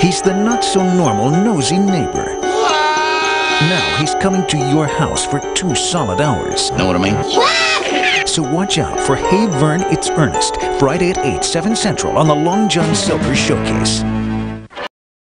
He's the not-so-normal nosy neighbor. Now he's coming to your house for 2 solid hours. Know what I mean? So watch out for Hey Vern, It's Ernest, Friday at 8, 7 Central on the Long John Silver Showcase.